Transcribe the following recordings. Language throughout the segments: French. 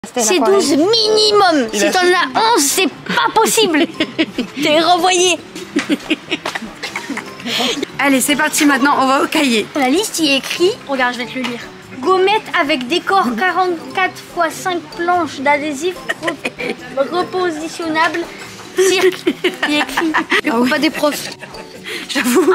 C'est 12 minimum. Si t'en as 11, c'est pas possible. T'es renvoyé. Allez, c'est parti maintenant, on va au cahier. La liste y est écrit, regarde, je vais te le lire. Gommette avec décor 44 x 5 planches d'adhésif repositionnables. Cirque, il est écrit. Ah ouais. Pas des profs. J'avoue.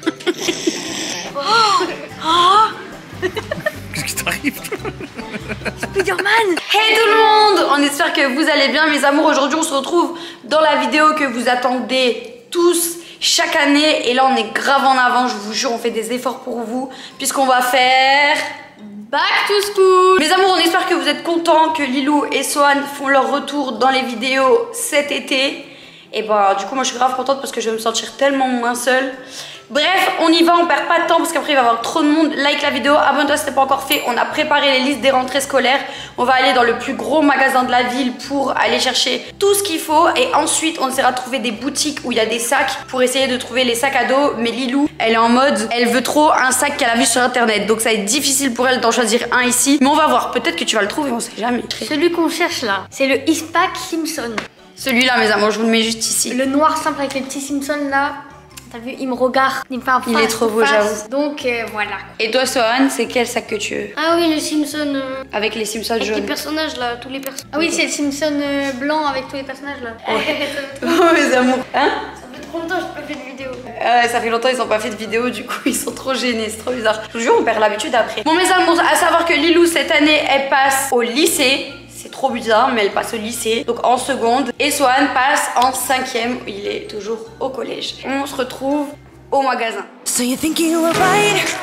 Qu'est-ce qui t'arrive? Spider-Man. Hey tout le monde, on espère que vous allez bien mes amours. Aujourd'hui on se retrouve dans la vidéo que vous attendez tous chaque année. Et là on est grave en avant, je vous jure, on fait des efforts pour vous. Puisqu'on va faire Back to School. Mes amours, on espère que vous êtes contents que Lilou et Swan font leur retour dans les vidéos cet été. Et bah du coup moi je suis grave contente parce que je vais me sentir tellement moins seule. Bref, on y va, on perd pas de temps parce qu'après il va y avoir trop de monde. Like la vidéo, abonne-toi si t'es pas encore fait. On a préparé les listes des rentrées scolaires. On va aller dans le plus gros magasin de la ville pour aller chercher tout ce qu'il faut. Et ensuite, on essaiera de trouver des boutiques où il y a des sacs pour essayer de trouver les sacs à dos. Mais Lilou, elle est en mode, elle veut trop un sac qu'elle a vu sur internet. Donc ça va être difficile pour elle d'en choisir un ici. Mais on va voir, peut-être que tu vas le trouver, on sait jamais. Celui qu'on cherche là, c'est le Ispac Simpson. Celui-là, mes amours, je vous le mets juste ici. Le noir simple avec les petits Simpsons là. T'as vu, il me regarde, il me fait un face. Il est trop beau, j'avoue. Donc voilà. Et toi, Swan, c'est quel sac que tu veux? Ah oui, le Simpson. Avec les Simpsons Avec les jaunes. personnages là, tous les personnages. Ah oui, c'est le Simpson blanc avec tous les personnages là. Oh, mes amours. Hein? Ça fait trop longtemps que j'ai pas fait de vidéo. Ça fait longtemps qu'ils n'ont pas fait de vidéo, du coup ils sont trop gênés, c'est trop bizarre. Je vous jure, on perd l'habitude après. Bon mes amours, à savoir que Lilou cette année elle passe au lycée. C'est trop bizarre, mais elle passe au lycée, donc en seconde. Et Swan passe en 5e, il est toujours au collège. On se retrouve au magasin. So you think you were right?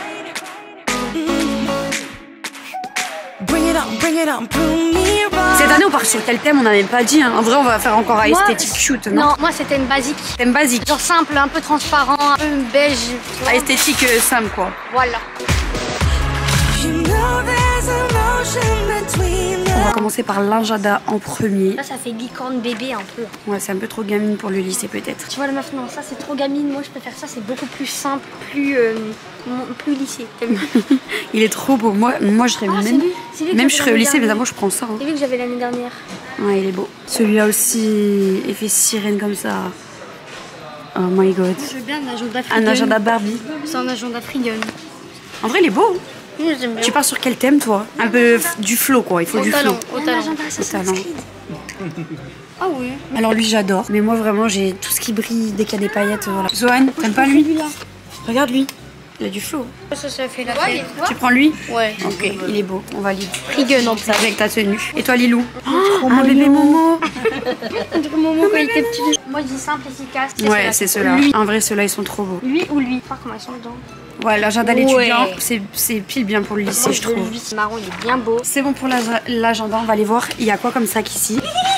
Bring it on, prove me wrong. Cette année on part sur quel thème? On n'a même pas dit hein. En vrai on va faire encore à Moi, esthétique shoot, non? Non, moi c'était une basique. Thème basique. Genre simple, un peu transparent, un peu beige. Tu vois. À esthétique simple quoi. Voilà. You know there's an ocean between On va us. commencer par l'Injada en premier. Ça fait licorne bébé un peu. Ouais, c'est un peu trop gamine pour le lycée peut-être. Tu vois la meuf, non, ça c'est trop gamine. Moi je préfère ça, c'est beaucoup plus simple, plus lycée. T'as vu? Il est trop beau. Moi je serais Ah, même, c'est lui que même je j'avais serais au l'année lycée, mais dernière. d'abord je prends ça. Hein. C'est lui que j'avais l'année dernière. Ouais, il est beau. Celui-là aussi, effet sirène comme ça. Oh my god. Je veux bien un agenda Freegun. Un agenda Barbie. C'est un agenda Freegun. En vrai, il est beau. Moi j'aime bien. Tu pars sur quel thème, toi? Un peu du flow, quoi. Il faut Au du talent, flow. au talent. Au talent. Ah oui. Alors lui, j'adore. Mais moi, vraiment, j'ai tout ce qui brille dès qu'il y a des paillettes. Voilà. Zohan, t'aimes pas lui? Regarde lui. Il a du flow. Ça fait la fête. Tu prends lui? Ouais. Ok, il est beau. On valide. Freegun en plus. Avec ta tenue. Et toi, Lilou? Un bébé Momo. Momo quand il était petit. Moi je dis simple, efficace. Ouais, c'est ceux-là. Lui. En vrai, ceux-là, ils sont trop beaux. Lui ou lui. Voir comment ils sont dedans. Ouais, l'agenda Ouais. d'étudiant, c'est pile bien pour le lycée, Moi je trouve. lui, c'est marron, il est bien beau. C'est bon pour l'agenda, on va aller voir. Il y a quoi comme sac ici?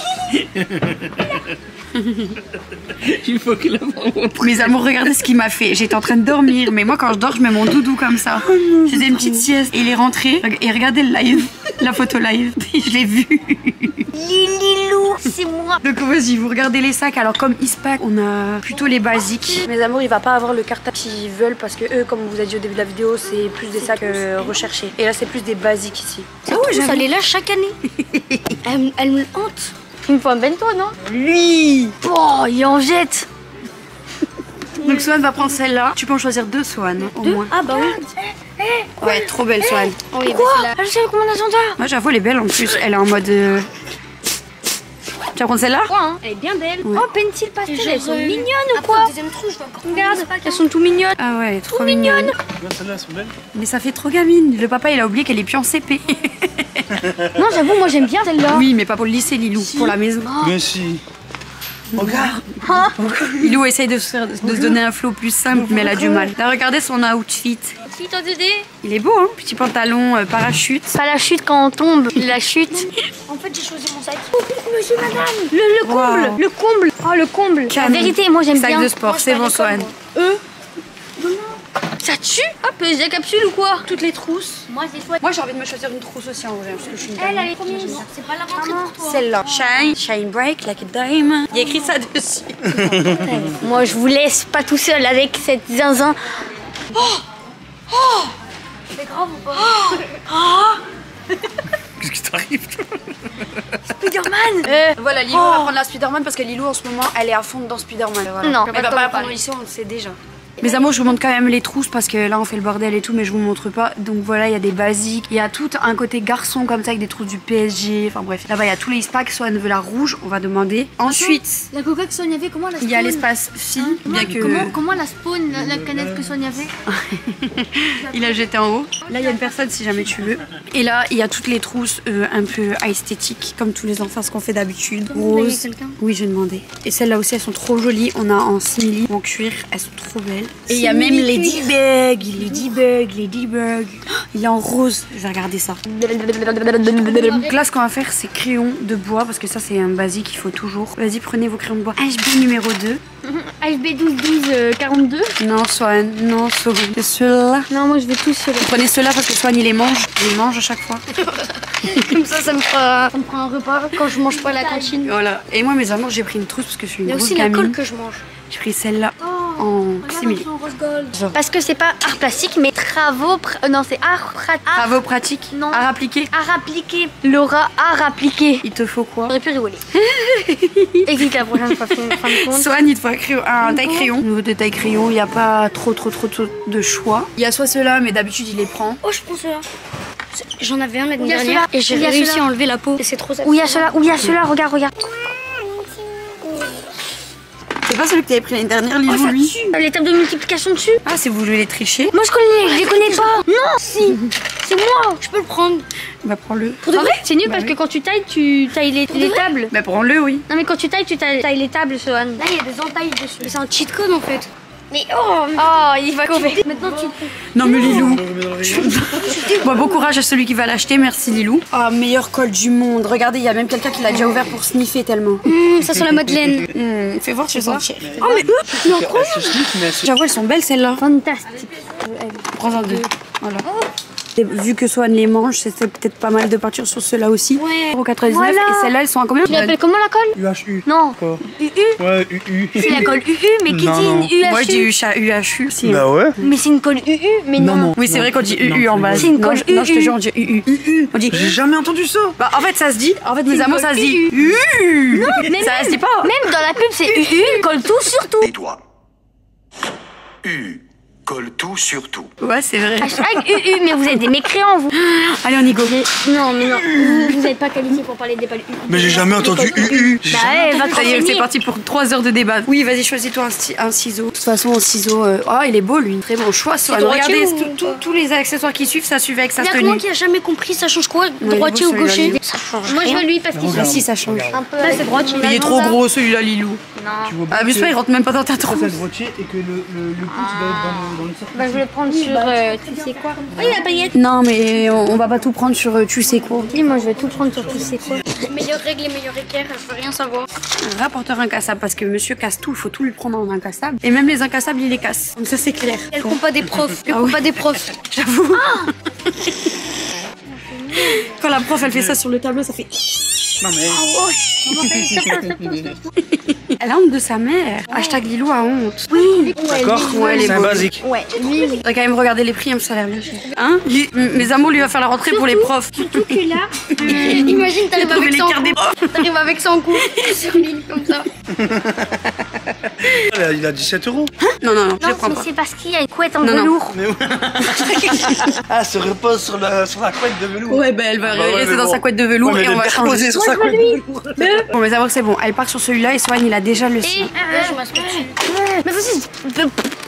Il faut qu'il Mes amours, regardez ce qu'il m'a fait. J'étais en train de dormir, mais moi quand je dors, je mets mon doudou comme ça. Je faisais une petite sieste et il est rentré. Et regardez le live, la photo live. Je l'ai vu. Lilou, c'est moi. Donc vas-y, vous regardez les sacs. Alors comme Ispac, on a plutôt les basiques. Mes amours, il va pas avoir le cartable qu'ils veulent parce que eux, comme on vous a dit au début de la vidéo, c'est plus des sacs recherchés. Et là, c'est plus des basiques ici. Ah ouais, ça les lâche chaque année. elle me hante. Il me faut un bento, non? Lui. Oh, il en jette. Donc Swan va prendre celle-là. Tu peux en choisir deux, Swan, au moins. Ah bah oui. Ouais, trop belle, Swan. Oh, oui, Quoi? Elle sait comment l'agenda. Moi, j'avoue, elle est belle en plus. Elle est en mode. Tu vas prendre celle-là? Quoi, hein? Elle est bien belle. Ouais. Oh, pencil pastel, elles sont mignonnes ou Après, quoi? deuxième trou, je vois encore. Regarde, elles sont tout mignonnes. Ah ouais, elle est trop mignonne. mignonne. Celle-là, elles sont belles. Mais ça fait trop gamine. Le papa, il a oublié qu'elle est plus en CP. Non, j'avoue, moi j'aime bien celle-là. Oui, mais pas pour le lycée, Lilou. Pour la maison. Mais si. Regarde. Lilou essaye de se donner un flow plus simple, mais elle a du mal. Là, regardez son outfit. Si, t'as d'aider. Il est beau, hein? Petit pantalon, parachute. Pas la chute quand on tombe, la chute. En fait, j'ai choisi mon sac. Monsieur, madame. Le comble, Wow. le comble. Oh, le comble. La Canon. vérité, moi j'aime Sac bien. de sport, c'est bon, Swan. Ça tue? Hop, la capsule ou quoi? Toutes les trousses. Moi, j'ai choisi. Moi, j'ai envie de me choisir une trousse aussi en vrai, parce que je suis une Elle, dame. elle est trop mignonne. C'est pas la rentrée pour toi. Celle-là. Shine break like a diamond. Il y a écrit ça dessus. Moi, je vous laisse pas tout seul avec cette zinzin. C'est grave ou pas? Qu'est-ce qui t'arrive? Spider-Man. Voilà, Lilou va prendre la Spider-Man parce que Lilou en ce moment elle est à fond dans Spider-Man. Voilà. Non, elle va pas la prendre ici, on le sait déjà. Mes amours, je vous montre quand même les trousses parce que là on fait le bordel et tout, mais je vous montre pas. Donc voilà, il y a des basiques, il y a tout un côté garçon comme ça avec des trousses du PSG. Enfin bref, là-bas il y a tous les packs. Soit elle veut la rouge, on va demander. Ensuite, La coca que Sonia avait, comment la spawn? il y a l'espace fille, bien que Comment la spawn, la canette que Sonia avait? il a jeté en haut. Là il y a une personne si jamais tu veux. Et là il y a toutes les trousses un peu esthétiques comme tous les enfants, ce qu'on fait d'habitude. Rose. Oui, j'ai demandé. Et celles-là aussi elles sont trop jolies. On a en simili, en cuir, elles sont trop belles. Et il y a même les D-Bugs, les D-Bugs. Il est en rose, je vais regarder ça. Donc là, ce qu'on va faire, c'est crayon de bois, parce que ça, c'est un basique qu'il faut toujours. Vas-y, prenez vos crayons de bois. HB numéro 2. HB 12 12 42. Non, Swan, non, Swan. Ceux-là. Non, moi je vais tous sur le. Prenez ceux-là parce que Swan, il les mange. Il les mange à chaque fois. Comme ça me fera un repas quand je mange pas à la cantine. Voilà. Et moi, mes amours, j'ai pris une trousse parce que je suis une Il y a grosse aussi la gamine. colle que je mange. J'ai pris celle-là en simili. Parce que c'est pas art plastique, mais travaux. Non, c'est art pratique. Travaux pratiques. Non. À appliquer. Art appliqué. Laura, art appliqué. Il te faut quoi? J'aurais pu rigoler. Évite la prochaine fois, fin de compte. Swan, il te faut un taille crayon. Au niveau de taille crayon, il n'y a pas trop de choix. Il y a soit ceux-là, mais d'habitude, il les prend. Oh, je prends ceux-là. J'en avais un l'année Il y a dernière ceux-là. et j'ai Il y a réussi ceux-là. à enlever la peau. Et c'est trop Où il y a ceux-là, regarde. C'est pas celui que tu avais pris l'année dernière, Lilou, lui? Les tables de multiplication dessus. Ah, c'est vous voulez les tricher? Moi je les connais pas. Non, si. C'est moi. Je peux le prendre. Bah, prends-le. Pour de vrai? C'est nul parce que quand tu tailles les tables. Bah, prends-le, oui. Non mais quand tu tailles les tables, Sohan. Là il y a des entailles dessus. C'est un cheat code en fait. Mais oh, il va couper. Maintenant tu. Non, mais Lilou. Bon, bon courage à celui qui va l'acheter, merci Lilou. Ah, meilleur col du monde. Regardez, il y a même quelqu'un qui l'a déjà ouvert pour sniffer tellement. Ça sent la Madeleine. Fais voir, je vais sentir. Oh mais J'avoue, elles sont belles celles-là. fantastique. Prends-en deux. Voilà. Et vu que Swan les mange, c'était peut-être pas mal de partir sur ceux-là aussi. Ouais. 0,99 Voilà. et celles-là, elles sont à combien? Tu l'appelles comment la colle? UHU. Non. Quoi? UU. Ouais, UU. C'est la colle UU, mais qui Non, dit non. une UHU? Moi, je dis UHU. Si. Bah ouais. Mais c'est une colle UU, mais non. Oui, c'est vrai qu'on dit UU en base. C'est une Non, colle non, je te UU. jure, on dit UU. On dit. J'ai jamais entendu ça. Bah, en fait, ça se dit. En fait, mes amours, ça se dit. UU. Mais Ça se dit pas. Même dans la pub, c'est UU, colle tout sur tout. Les doigts. U. Colle tout sur tout. Ouais, c'est vrai. Hashtag UU, mais vous êtes des mécréants, vous. Allez, on y go. Non, mais non. Vous n'êtes pas qualifiés pour parler des balles UU. Mais j'ai jamais entendu UU. Bah ouais, va te Ça y est, c'est renseigner. parti pour 3 heures de débat. Oui, vas-y, choisis-toi un ciseau. De toute façon, un ciseau. Ah, il est beau, lui. Très bon choix, Swan. droitier Regardez, ou tous les accessoires qui suivent, ça suivait avec sa Il y a que tenue. moi qui a jamais compris, ça change quoi? il est Droitier beau, ou gaucher? celui-là, Ça change. Moi, je veux lui parce qu'il Ah, si, ça change. un peu. Là, c'est droitier. Il est trop gros, celui-là, Lilou. Tu vois bien Ah, mais que il rentre même pas dans ta ça, trousse. c'est le droitier et que le pouce va être dans le cercle. Bah, je vais le prendre sur tu sais quoi. Oui, la paillette. Non, mais on va pas tout prendre sur tu sais quoi. Oui, moi, je vais tout prendre sur tu sais quoi. Les meilleures règles, les meilleurs équerres, je veux rien savoir. Un rapporteur incassable, parce que monsieur casse tout, il faut tout lui prendre en incassable. Et même les incassables, il les casse. Donc ça, c'est clair. Elles comptent pas des profs. Elles Ah comptent ouais. pas des profs. J'avoue. Quand la prof, elle fait ça sur le tableau, ça fait. Non, mais. Elle a honte de sa mère. Hashtag Lilou a honte. Oui. D'accord. Ouais, elle est C'est un bonne. basique. Ouais, lui. On va quand même regarder les prix, ça a l'air bien cher. Hein mes amours, lui va faire la rentrée pour les profs. Surtout que là, Imagine, t'arrives Trouver avec les ça en cartes des profs. cours. T'arrives avec ça en cours. Sur l'île, comme ça. Il a 17 euros. Non, non, non, je non, le prends mais pas. c'est parce qu'il y a une couette en Non, non. velours. Ah, se repose sur la couette de velours. Ouais, bah elle va Bah ouais, rester mais dans bon. sa couette de velours Ouais, mais et on va elle est changer. reposée sur sa couette de velours. Bon, mais savoir que c'est bon. Elle part sur celui-là et Swan, il a déjà le sien. Je m'assois dessus. Mais vas-y.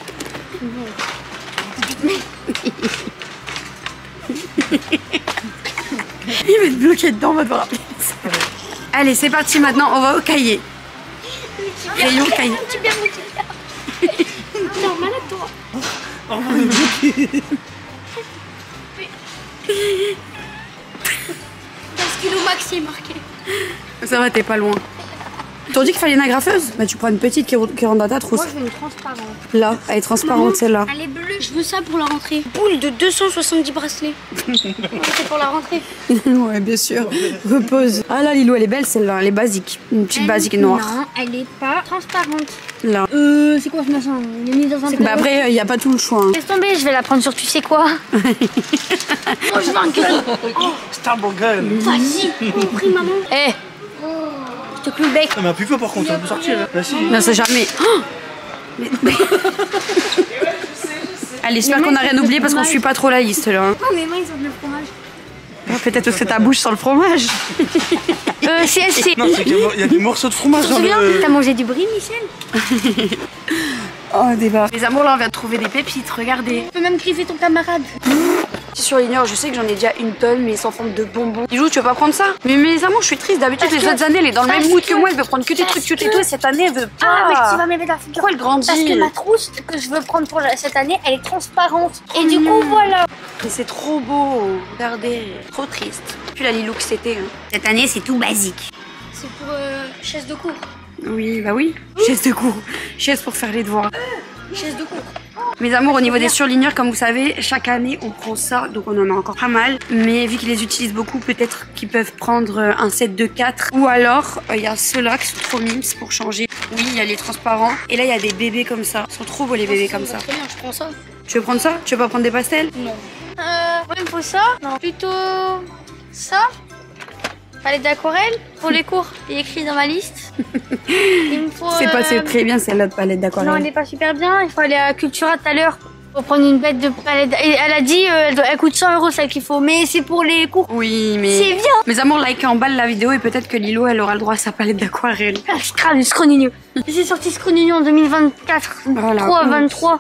Il va être bloqué dedans, on va devoir appeler. Allez, c'est parti maintenant, on va au cahier. Rayon cahier. Non, malade toi. Kilo maxi marqué. Ça va, t'es pas loin. T'as dit qu'il fallait une agrafeuse? Bah tu prends une petite qui rentre dans ta trousse. Moi, je veux une transparente. Là, elle est transparente celle-là. Elle est bleue. Je veux ça pour la rentrée. Boule de 270 bracelets. C'est pour la rentrée. Ouais, bien sûr. Repose. Ah là, Lilou, elle est belle celle-là. Elle est basique. Une petite basique noire. Non, elle est pas transparente. Là. C'est quoi ce machin? Il est mis dans un Bah après, il n'y a pas tout le choix. Hein. Laisse tomber, je vais la prendre sur tu sais quoi. Oh, je vais engueuler. Starburger. Vas-y, compris, maman. Eh, je te cloue le bec. Elle m'a plus peur par contre, ça peut sortir. Bah si. Non, c'est jamais. Oh Allez, j'espère qu'on n'a rien oublié parce qu'on suit pas trop la liste là. Hein. Oh, mais moi, ils ont le fromage. Peut-être que c'est ta bouche sans le fromage. CSC. Non, c'est qu'il y a des morceaux de fromage Tu te dans souviens? le... T'as mangé du brie, Michel? Oh, débat. Les amours, là, on vient de trouver des pépites, regardez. Tu peux même griffer ton camarade. Sur l'ignore, je sais que j'en ai déjà une tonne, mais sans forme de bonbons. Bijou, tu veux pas prendre ça? Mais les amours, je suis triste. D'habitude, les autres années, elle est dans le même mood que moi. Elle veut prendre que des trucs cute et tout. Et cette année, elle veut pas. Ah, mais tu vas m'aider la figure. Pourquoi elle grandit? Parce que ma trousse que je veux prendre pour cette année, elle est transparente. Et du coup, voilà. Mais c'est trop beau. Regardez. Trop triste. Puis la Lilou que c'était. Hein. Cette année, c'est tout basique. C'est pour chaise de cours. Oui, bah oui. Chaise de cours. Chaise pour faire les devoirs. Chaise de cours. Mes amours, au niveau des surligneurs, comme vous savez, chaque année on prend ça, donc on en a encore pas mal. Mais vu qu'ils les utilisent beaucoup, peut-être qu'ils peuvent prendre un set de 4. Ou alors, il y a ceux-là qui sont trop mimes pour changer. Oui, il y a les transparents. Et là, il y a des bébés comme ça. Ils sont trop beaux les bébés comme ça. Très bien, je prends ça. Tu veux prendre ça? Tu veux pas prendre des pastels? Non. Ouais, il me faut ça. Non, plutôt ça. Palette d'aquarelle pour les cours. Il est écrit dans ma liste. Il me faut. C'est passé très bien celle-là de palette Non, elle d'aquarelle. n'est pas super bien. Il faut aller à Cultura tout à l'heure pour prendre une bête de palette. Et elle a dit, elle coûte 100 € celle qu'il faut. Mais c'est pour les cours. Oui, mais... C'est bien. Mes amours, likez en bas de la vidéo et peut-être que Lilo, elle aura le droit à sa palette d'aquarelle. Ah, je crame le Scronigno. J'ai sorti Scronigno en 2024. Voilà. 3, 23.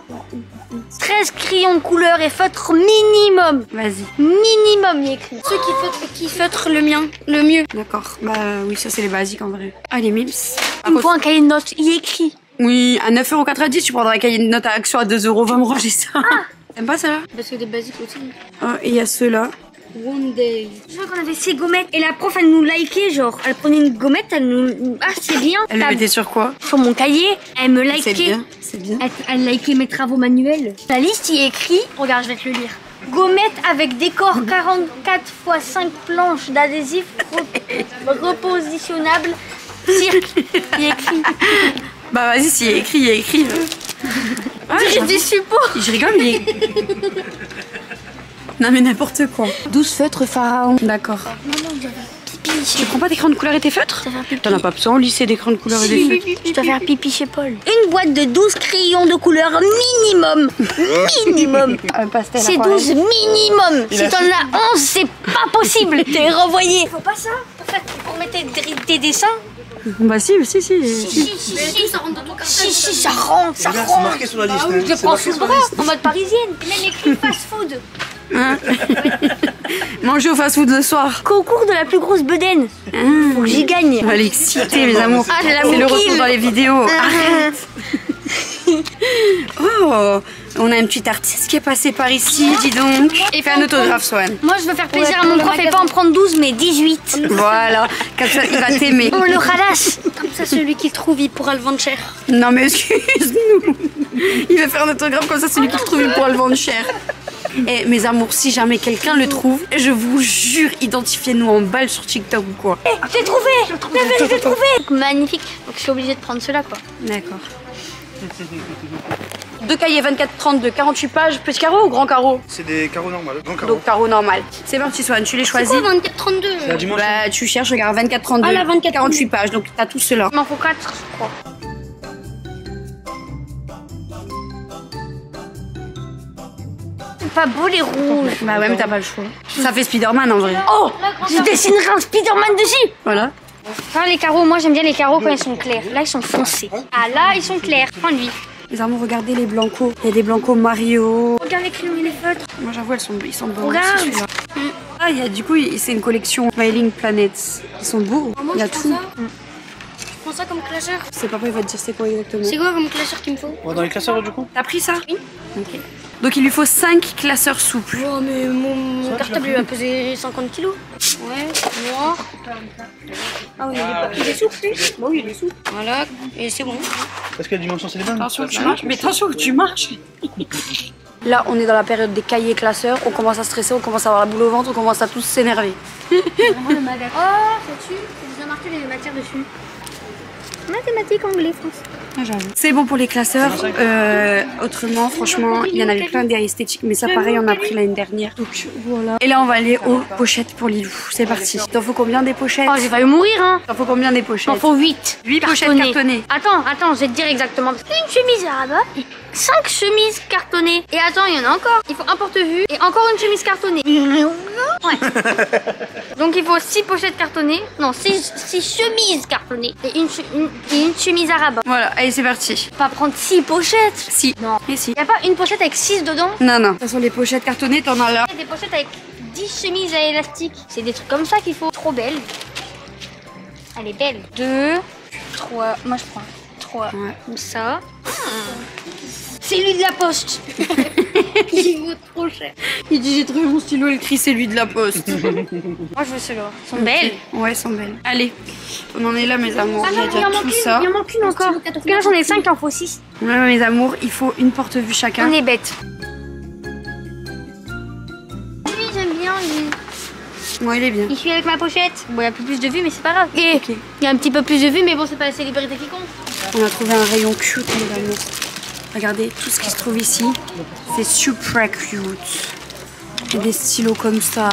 13 crayons de couleur et feutre minimum. Vas-y. Minimum, il est écrit. Ceux qui feutrent le mien, le mieux. D'accord. Bah oui, ça c'est les basiques en vrai. Ah, les mims. Il me faut un cahier de notes. Il est écrit. Oui, à 9,90 €, tu prendras un cahier de notes à Action à 2 €. Va me ranger ça. T'aimes pas celle-là? Parce que des basiques aussi. Et il y a ceux-là. One day. Je vois qu'on avait ces gommettes et la prof elle nous likait genre. Elle prenait une gommette, elle nous. Ah, c'est bien. Elle le mettait sur quoi? Sur mon cahier, elle me likait. C'est bien, c'est bien. Elle likait mes travaux manuels. La liste y est écrit. Regarde, je vais te le lire. Gommette avec décor 44 x 5 planches d'adhésif repositionnable. Cirque. Il y est écrit. Bah vas-y, s'il y a écrit, il y a écrit. Ah, J'ai des supports. je rigole, mais... Non mais n'importe quoi. 12 feutres pharaon. D'accord. Tu prends pas d'écran de couleur et tes feutres? T'en as pas besoin au lycée d'écran de couleur et des feutres. Je dois faire pipi chez Paul. Une boîte de 12 crayons de couleur minimum. Minimum. Un pastel. C'est aquarelle. 12 minimum. Si t'en as 11, c'est pas possible. T'es renvoyé. Faut pas ça. Pour mettre tes dessins. Bah si. Si, Ça rentre dans ton cartable. si, ça rentre, ça Regarde, c'est rentre. marqué sur la liste. Je le prends sous le bras, en mode parisienne. Même écrit fast food. Hein? Manger au fast-food le soir. Concours de la plus grosse bedaine. Faut que j'y gagne. On va l'exciter, mes amours. Ah, j'ai la c'est le bouquille. retour dans les vidéos. Arrête. Oh, on a une petite artiste qui est passée par ici, dis donc. Et fait un autographe, Swan. Moi, je veux faire plaisir à mon prof et pas en prendre 12, mais 18. Voilà, comme ça, il va t'aimer. On le ralasse. Comme ça, celui qui le trouve, il pourra le vendre cher. Non, mais excuse-nous. Il va faire un autographe comme ça, celui qui le trouve, il pourra le vendre cher. Et mes amours, si jamais quelqu'un le trouve, je vous jure, identifiez-nous en balle sur TikTok ou quoi. J'ai trouvé. Je l'ai trouvé. Magnifique. Donc, je suis obligée de prendre cela, quoi. D'accord. 2 cahiers 24-32, 48 pages, petit carreau ou grand carreau? C'est des carreaux normaux. Grand carreau. Donc carreau normal. C'est parti, Swan, tu les C'est choisis. quoi 24-32? C'est la dimension. Bah, tu cherches, regarde, 24-32. Ah, la 24-32. 48 pages, donc t'as tout cela. Il m'en faut 4, je crois. C'est pas beau les rouges. Bah ouais, mais t'as pas le choix. Ça fait Spider-Man en vrai. Oh, je dessinerai un Spider-Man dessus. Voilà. Enfin, les carreaux, moi j'aime bien les carreaux quand ils sont clairs. Là, ils sont foncés. Ah, là, ils sont clairs. Prends lui. Les amours, regardez les blancos. Il y a des blancos Mario. Regarde les crayons et les feutres. Moi, j'avoue, ils sont beaux. Regarde. aussi, celui-là. Ah, il y a du coup, c'est une collection Smiling Planets. Ils sont beaux. Il y a tout. Je prends ça comme classeur. C'est papa, il va te dire c'est quoi exactement. C'est quoi comme classeur qu'il me faut? On va dans les classeurs du coup. T'as pris ça? Oui. Ok. Donc il lui faut 5 classeurs souples. Oh, mais mon cartable il va peser 50 kilos. Ouais, noir. Ah oui, il est souple, lui. Bah oui, il est souple. Voilà, et c'est bon. Parce que la dimension c'est les bonnes. Attention que tu marches, mais attention que tu marches. Là, on est dans la période des cahiers classeurs. On commence à stresser, on commence à avoir la boule au ventre, on commence à tous s'énerver. Vraiment le magasin. Oh, c'est dessus. C'est bien marqué les matières dessus. Mathématiques, anglais, français. C'est bon pour les classeurs. Autrement, franchement, il y en avait plein des esthétiques, mais ça, pareil, on a pris l'année dernière. Donc voilà. Et là, on va aller aux pochettes pour Lilou. C'est parti. T'en faut combien des pochettes? Oh, j'ai failli mourir, hein. T'en faut combien des pochettes? T'en faut 8. 8 pochettes cartonnées. Attends, je vais te dire exactement. Une chemise à rabat, 5 chemises cartonnées. Et attends, il y en a encore. Il faut un porte-vue et encore une chemise cartonnée. Ouais. Donc il faut 6 pochettes cartonnées. Non, 6 chemises cartonnées. Et une chemise à rabat. Voilà, allez, c'est parti. Pas prendre 6 pochettes. Si. Non. Et si. Y a pas une pochette avec 6 dedans? Non, non. De toute façon, les pochettes cartonnées, t'en as là. Y a des pochettes avec 10 chemises à élastique. C'est des trucs comme ça qu'il faut. Trop belle. Elle est belle. 2, 3. Moi, je prends 3. Ouais. Comme ça. C'est lui de la poste. Il vaut trop cher. Il dit j'ai trouvé mon stylo, elle crie c'est lui de la poste. Moi, je veux ceux-là. Ils sont belles. Ouais, elles sont belles. Allez, on en est là, mes amours. Il y a déjà tout ça. Il en manque une encore. Parce que là, j'en ai 5, il en faut 6. Ouais, mes amours, il faut une porte-vue chacun. On est bêtes. Lui, j'aime bien, lui. Ouais, il est bien. Il suit avec ma pochette. Bon, il y a plus de vues, mais c'est pas grave. Et il y a un petit peu plus de vues, mais bon, c'est pas la célébrité qui compte. On a trouvé un rayon cute, mes amours. Regardez, tout ce qui se trouve ici, c'est super cute. Il y a des stylos comme ça.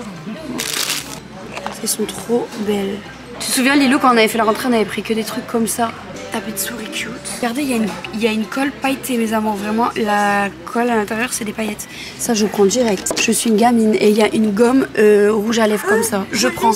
Elles sont trop belles. Tu te souviens, Lilou, quand on avait fait la rentrée, on avait pris que des trucs comme ça. Tapis de souris cute. Regardez, il y a une colle pailletée, mes amours. Vraiment, la colle à l'intérieur, c'est des paillettes. Ça, je prends direct. Je suis une gamine et il y a une gomme rouge à lèvres comme ça. Je prends.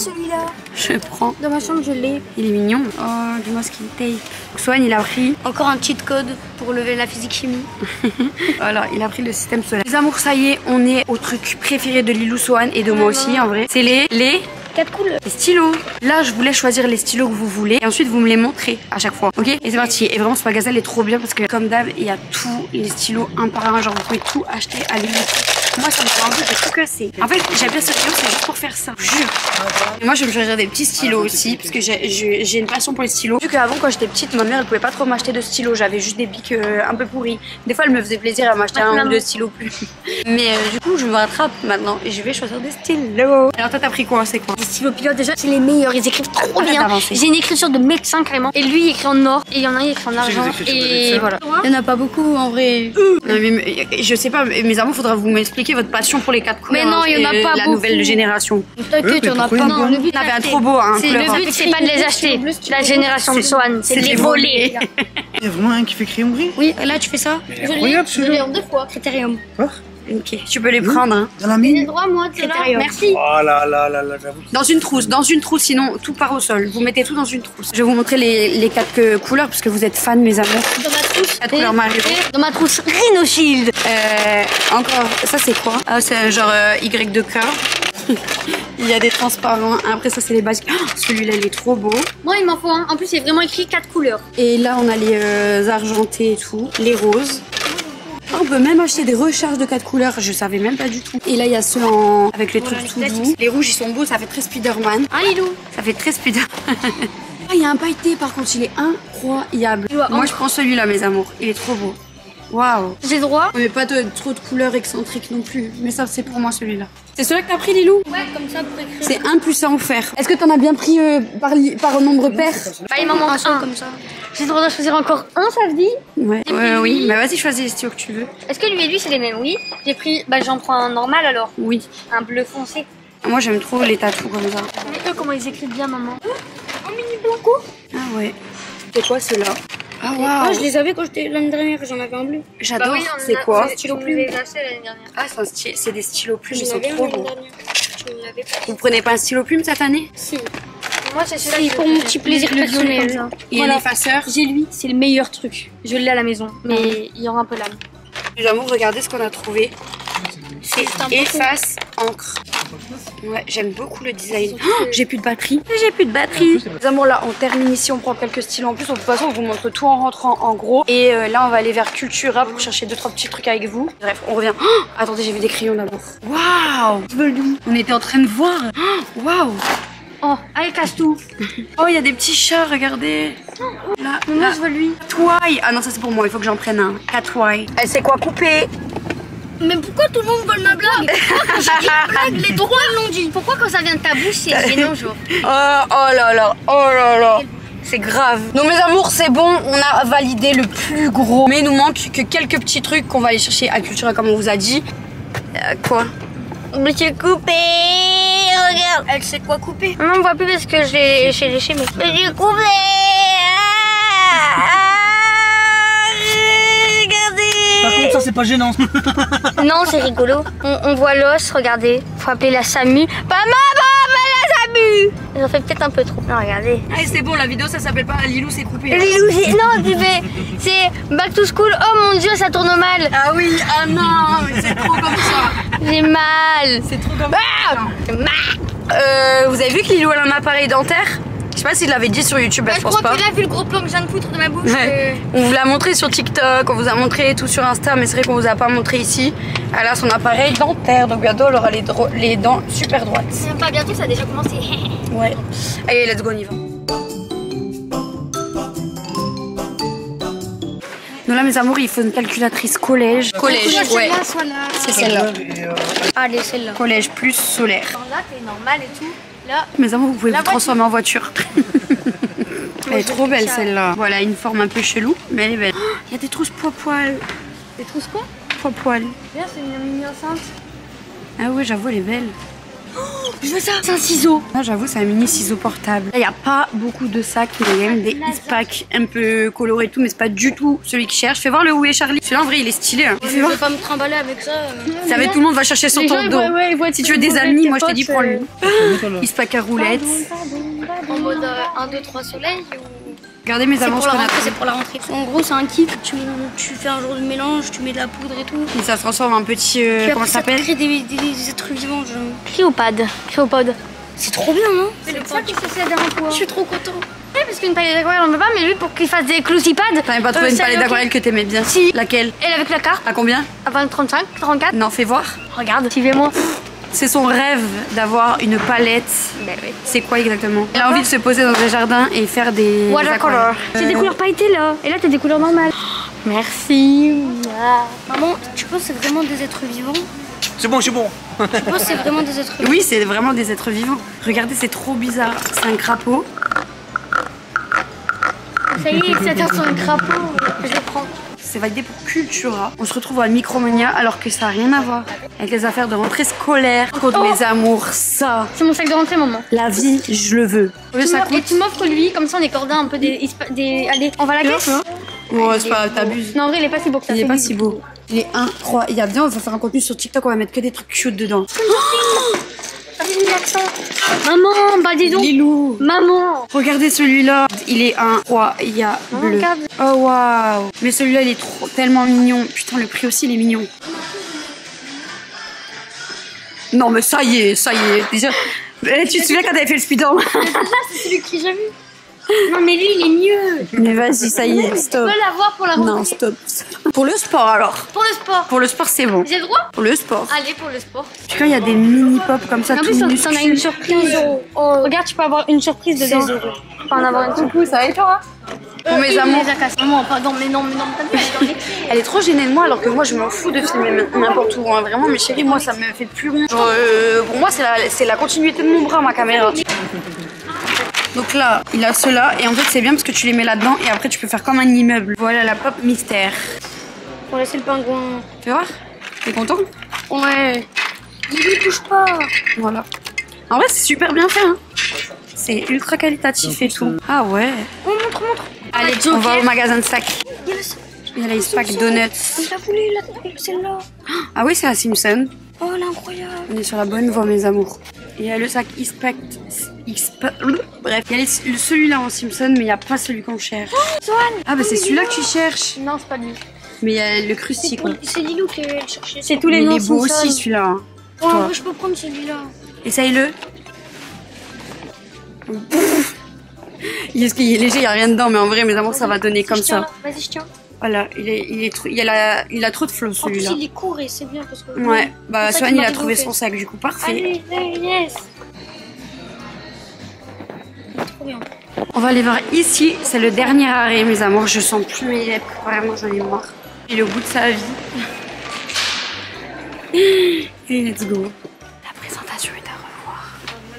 Je prends. Dans ma chambre, je l'ai. Il est mignon. Oh, du masking tape. Swan, il a pris. Encore un cheat code pour lever la physique-chimie. Voilà, il a pris le système solaire. Les amours, ça y est, on est au truc préféré de Lilou, Swan et de moi aussi, en vrai. C'est les 4 couleurs. les stylos. Là, je voulais choisir les stylos que vous voulez et ensuite vous me les montrez à chaque fois. Ok? Et c'est parti. Et vraiment, ce magasin est trop bien parce que comme d'hab, il y a tous les stylos un par un. Genre, vous pouvez tout acheter à Lilou. Moi, ça me fait envie de tout casser. En fait, j'aime bien ce stylo, c'est juste pour faire ça. Je jure. Et moi, je me choisir des petits stylos aussi parce que j'ai une passion pour les stylos. Vu qu'avant, quand j'étais petite, ma mère, elle pouvait pas trop m'acheter de stylos. J'avais juste des bics un peu pourris. Des fois, elle me faisait plaisir à m'acheter un ou deux stylos plus. Mais du coup, je me rattrape maintenant et je vais choisir des stylos. Alors, toi, t'as pris quoi? C'est quoi? Les stylos pilotes, déjà, c'est les meilleurs. Ils écrivent trop Arrête bien. d'avancer. J'ai une écriture de médecin carrément. Et lui, il écrit en or. Et il y en a un, il écrit en argent. les écritures de Et médecin. voilà. Il y en a pas beaucoup en vrai. Non, mais je sais pas, mes amours, faudra vous m'expliquer votre passion pour les 4 couleurs. Mais non, il y en a et pas la beaucoup. nouvelle génération. T'inquiète, il y en a pourquoi pas. il y en a Non, pas le but, On avait un trop beau, hein. c'est le but, c'est pas de les acheter. La génération de Swan, c'est de les voler. Il y a vraiment un qui fait crayon gris. Oui, là, tu fais ça. Incroyable Je l'ai celui-là. en 2 fois. Critérium. Quoi? Ok, tu peux les prendre, hein. Dans la J'ai mine. le droit, moi, de là. Critérium. Merci. Oh là là là là, j'avoue. Dans une trousse, sinon tout part au sol. Vous mettez tout dans une trousse. Je vais vous montrer les 4 couleurs parce que vous êtes fans, mes amours. Dans ma trousse. 4 couleurs Mario. Dans ma trousse Rhino Shield. Encore, ça c'est quoi? Ah, c'est un genre Y de cœur. Il y a des transparents. Après, ça c'est les basiques. Oh, celui-là, il est trop beau. Moi, il m'en faut un. En plus, c'est vraiment écrit 4 couleurs. Et là, on a les argentés et tout, les roses. On peut même acheter des recharges de 4 couleurs, je savais même pas du tout. Et là, il y a ceux avec les trucs tout doux. Les rouges, ils sont beaux, ça fait très Spider-Man. Hein, Lilou? Ça fait très Spider-Man. Ah, il y a un pailleté, par contre, il est incroyable. vois, Moi, je prends celui-là, mes amours. Il est trop beau. Waouh. J'ai le droit. Mais pas trop de couleurs excentriques non plus. Mais ça, c'est pour moi, celui-là. C'est celui-là que t'as pris, Lilou? Ouais, comme ça pour écrire. C'est 1 plus 1 offert. Est-ce que t'en as bien pris par nombre pair? Bah, il m'en manque un comme ça. J'ai le droit de choisir encore un, ça se dit? Ouais, oui. Bah, vas-y, choisis les stylos que tu veux. Est-ce que lui et lui, c'est les mêmes? Oui. J'ai pris. Bah, j'en prends un normal alors. Oui. Un bleu foncé. Moi, j'aime trop les tatous comme ça. Mais eux, comment ils écrivent bien, maman? Un mini blanco. Ah ouais. C'est quoi ceux-là? Ah Ah, waouh. je les avais quand j'étais l'année dernière, j'en avais un bleu. J'adore. C'est quoi? C'est stylo plume. Ah, c'est des stylos plumes, ils J'en sont avais un trop l'année beaux. dernière. Je ne l'avais pas. Vous prenez pas un stylo plume cette année? Si. Moi, c'est celui-là. Pour mon petit plaisir personnel. Et l'effaceur? J'ai lui, c'est le meilleur truc. Je l'ai à la maison, mais il y aura un peu l'âme. Les amours, regardez ce qu'on a trouvé. C'est efface encre. Ouais, j'aime beaucoup le design. Oh, j'ai plus de batterie. J'ai plus de batterie. Les amours, là, on termine ici. On prend quelques styles en plus. De toute façon, on vous montre tout en rentrant en gros. Et là, on va aller vers Cultura pour chercher 2-3 petits trucs avec vous. Bref, on revient. Oh, attendez, j'ai vu des crayons d'abord. Waouh! On était en train de voir. Oh, waouh! Oh, allez, casse tout. Oh, il y a des petits chats, regardez. Là, Moi, je veux lui. Catwai. Ah non, ça c'est pour moi, il faut que j'en prenne un. Catwai. Elle sait quoi couper. Mais pourquoi tout le monde vole ma blague? Pourquoi quand j'ai dit une blague, les droits l'ont dit? Pourquoi quand ça vient de ta bouche, c'est gênant, genre? Oh là là, oh là là. C'est grave. Donc mes amours, c'est bon, on a validé le plus gros. Mais il nous manque que quelques petits trucs qu'on va aller chercher à Cultura comme on vous a dit. Quoi? Mais j'ai coupé. Regarde. Elle sait quoi couper? Non, on voit plus parce que j'ai léché, mais j'ai coupé. Regardez. Par contre, ça c'est pas gênant. Non, c'est rigolo. On voit l'os, regardez. Faut appeler la SAMU. Pas maman, mais la SAMU. Ils en fait peut-être un peu trop. Non, regardez. Ah, c'est bon, la vidéo ça s'appelle pas Lilou c'est coupé. Lilou, non, tu fais. C'est back to school. Oh mon dieu, ça tourne mal. Ah oui, ah non, mais c'est trop comme ça. J'ai mal. C'est trop comme Ah, ça. mal. Vous avez vu que Lilou elle a un appareil dentaire? Je sais pas s'il l'avait dit sur YouTube, je pense pas. Tu l'as vu le gros plan que je viens de foutre de ma bouche. Ouais. On vous l'a montré sur TikTok, on vous a montré tout sur Insta, mais c'est vrai qu'on vous a pas montré ici. Elle a son appareil dentaire, donc bientôt elle aura les dents super droites. Même pas bientôt, ça a déjà commencé. Ouais. Allez, let's go, on y va. Donc là, mes amours, il faut une calculatrice collège. Collège, ouais. C'est celle-là. Allez, celle-là. Collège plus solaire. Alors là, t'es normal et tout. Là, Mes amours, vous pouvez La vous transformer en voiture. Elle est trop belle celle-là. Voilà, une forme un peu chelou, mais elle est belle. Il y a des trousses poil-poil. des trousses quoi? Poil-poil. Bien, c'est une mini enceinte. Ah ouais, j'avoue, elle est belle. Je veux ça. C'est un ciseau. Ah, j'avoue, c'est un mini ciseau portable. Là, il n'y a pas beaucoup de sacs, mais il y a même des Eastpak un peu colorés et tout, mais c'est pas du tout celui qui cherche. Fais voir le Où est Charlie. Celui-là, en vrai, il est stylé. Hein. Je vais pas me trimballer avec ça. Ça va, tout le monde va chercher sur ton dos. Si tu veux des amis, moi je te dis prends-le. Eastpak à roulettes. En mode 1, 2, 3 soleil ou... Regardez mes C'est amours, pour ce la qu'on a rentrée, pris. c'est pour la rentrée. En gros, c'est un kit. Tu fais un jour de mélange, tu mets de la poudre et tout. Et ça se transforme en petit. Comment ça s'appelle? Crée des êtres vivants. Cryopad. Cryopod. C'est trop bien, non? C'est le ça qui se fait derrière toi. Je suis trop content. Oui, parce qu'une palette d'aquarelle, on peut pas, mais lui, pour qu'il fasse des clousipads. T'avais pas trouvé une palette d'aquarelle que t'aimais bien? Si. Laquelle? Elle avec la carte. À combien? À 20, 35, 34. Non, fais voir. Regarde, suivez-moi. C'est son rêve d'avoir une palette. Ben oui. C'est quoi exactement? Elle a envie de se poser dans un jardin et faire des Watercolor. C'est des couleurs pailletées là. Et là, t'as des couleurs normales. Merci. Maman, tu penses que c'est vraiment des êtres vivants? C'est bon, c'est bon. Tu penses que c'est vraiment des êtres vivants? Oui, c'est vraiment des êtres vivants. Regardez, c'est trop bizarre. C'est un crapaud. Ça y est, c'est un crapaud. Je le prends. C'est validé pour Cultura. On se retrouve à Micromania alors que ça n'a rien à voir avec les affaires de rentrée scolaire. Contre mes amours, ça. C'est mon sac de rentrée, maman. La vie, je le veux. Ça Et tu m'offres lui, comme ça on est cordé un peu des... Allez, on va à la caisse. Ouais, c'est pas, t'abuses. Non, en vrai, il est pas si beau que ça. Il est pas si beau. Il est incroyable. Viens, on va faire un contenu sur TikTok, on va mettre que des trucs cute dedans. Maman, bah dis donc. Lilou. Maman. Regardez celui-là. Il est incroyable. Regarde. Oh waouh. Mais celui-là, il est tellement mignon. Putain, le prix aussi, il est mignon. Non, mais ça y est. Déjà, tu te souviens quand t'avais fait le speedrun? C'est celui que j'ai vu. Non, mais lui, il est mieux. Mais vas-y, ça y est, stop. Tu peux l'avoir pour la rentrée. Non, stop. Pour le sport alors. Pour le sport. Pour le sport, c'est bon. J'ai le droit? Pour le sport. Allez, pour le sport. Tu vois, il y a des mini-pop comme ça, En tout plus, t'en as minuscules. une surprise. Oh. Regarde, tu peux avoir une surprise dedans. Tu peux en avoir une surprise. Ça va et toi? Pour mes amours. Maman, pardon, mais non, t'as vu, Elle est trop gênée de moi alors que moi je m'en fous de filmer n'importe où. Hein. Vraiment, mes chéris, moi ça me fait plus rire. Genre, pour moi, c'est la continuité de mon bras, ma caméra. Donc là, il a ceux-là et en fait c'est bien parce que tu les mets là-dedans et après tu peux faire comme un immeuble. Voilà la pop mystère. Pour laisser le pingouin. Tu vois? T'es content? Ouais. Il lui touche pas. Voilà. En vrai c'est super bien fait. Hein. C'est ultra qualitatif et tout. Ah ouais. Oh, montre. Allez, on va au magasin de sacs. Il y a les Eastpak Donuts. Il a voulu celle-là. Ah oui, c'est la Simpson. Oh, elle est incroyable. On est sur la bonne voie, mes amours. Il y a le sac Eastpak. Bref, il y a celui-là en Simpson, mais il n'y a pas celui qu'on cherche. Ah, bah c'est celui-là que tu cherches. Non, c'est pas lui. Mais il y a le Krusty, quoi. C'est Lilou qui cherchait. C'est tous les Mais noms. il est beau aussi, celui-là. Ouais, Toi. je peux prendre celui-là. Essaye-le. Est-ce qu'il est léger, il n'y a rien dedans, mais en vrai, mes amours, ça va donner comme ça. Vas-y, je tiens. Voilà, il a trop de flow En plus, celui-là. il est court et c'est bien parce que. Ouais, bah C'est ça Swan qui il m'a a trouvé dégoûté. son sac du coup, parfait. Allez, yes. Trop bien. On va aller voir ici, c'est le dernier arrêt mes amours, je sens plus mes lèvres, vraiment j'en ai marre. Et le bout de sa vie. Et let's go. La présentation est à revoir.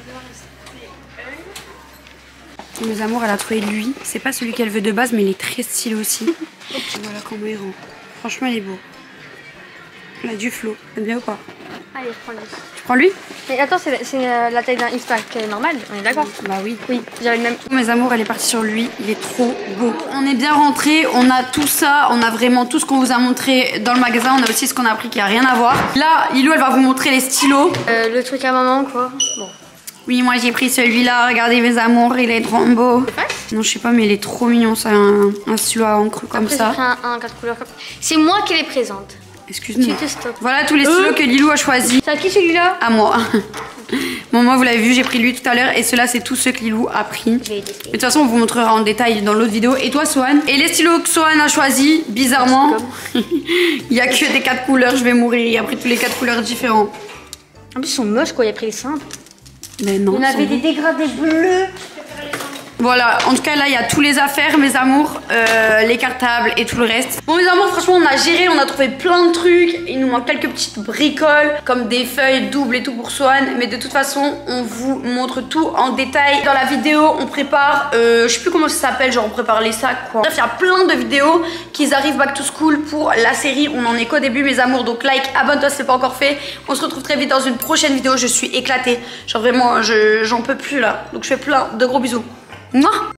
Mes amours, elle a trouvé lui. C'est pas celui qu'elle veut de base, mais il est très stylé aussi. Voilà comment il rend. Franchement, il est beau. Il a du flow. T'aimes bien ou pas? Allez, je prends lui. Tu prends lui? Mais attends, c'est la taille d'un X-Pack normale, on est d'accord? Bah oui. Oui, j'avais le même. Mes amours, elle est partie sur lui. Il est trop beau. On est bien rentré. On a tout ça. On a vraiment tout ce qu'on vous a montré dans le magasin. On a aussi ce qu'on a appris qui a rien à voir. Là, Lilou, elle va vous montrer les stylos. Le truc à maman, quoi. Bon. Oui, moi j'ai pris celui-là. Regardez mes amours, il est trop beau. Non, je sais pas, mais il est trop mignon. C'est un stylo à encre comme Après, ça. j'ai pris un 4 couleurs comme ça. C'est moi qui les présente. Excuse-moi. Tu te stoppes. Voilà tous les stylos que Lilou a choisis. C'est à qui celui-là? À moi. Bon, moi, vous l'avez vu, j'ai pris lui tout à l'heure. Et ceux-là, c'est tous ceux que Lilou a pris. Je vais les De tester. toute façon, on vous montrera en détail dans l'autre vidéo. Et toi, Swan? Et les stylos que Swan a choisis, bizarrement, il y a que des 4 couleurs. Je vais mourir. Il a pris tous les 4 couleurs différents. En plus, ils sont moches, quoi. Il a pris les simples. Mais non. On avait des dégradés bleus. Voilà, en tout cas là il y a tous les affaires mes amours, les cartables et tout le reste. Bon mes amours, franchement on a géré, on a trouvé plein de trucs. Il nous manque quelques petites bricoles comme des feuilles doubles et tout pour Swan. Mais de toute façon on vous montre tout en détail. Dans la vidéo on prépare, je sais plus comment ça s'appelle, genre on prépare les sacs quoi. Bref il y a plein de vidéos qui arrivent back to school pour la série. On en est qu'au début mes amours, donc like, abonne-toi si c'est pas encore fait. On se retrouve très vite dans une prochaine vidéo, je suis éclatée. Genre vraiment j'en peux plus là. Donc je fais plein de gros bisous. Mouah.